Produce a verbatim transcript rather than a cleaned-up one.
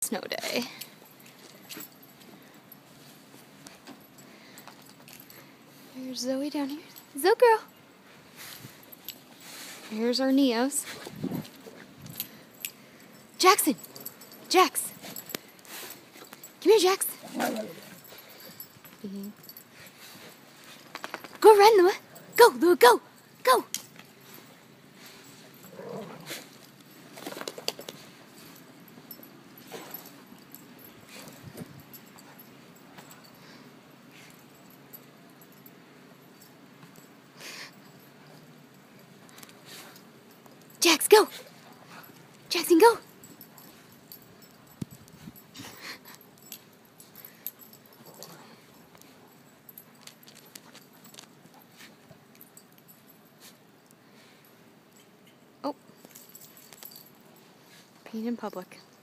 Snow day. Here's Zoe down here. Zoe girl. Here's our Neos. Jackson. Jax. Come here, Jax. Mm-hmm. Go run, Lua. Go, Lua, go. Go. Jax, go! Jackson, go! Oh. Peeing in public.